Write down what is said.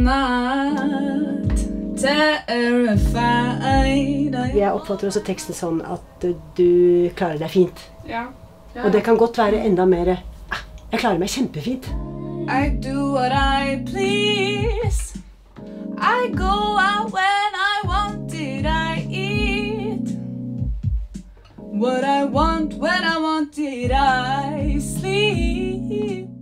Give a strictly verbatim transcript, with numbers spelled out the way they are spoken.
not terrified. Jeg oppfatter også teksten sånn at du klarer deg fint. Ja. Ja. Og det kan godt være enda mer ah, jeg klarer meg kjempefint. I do what I please. I go out when I want it. I eat what I want when I want it. I sleep.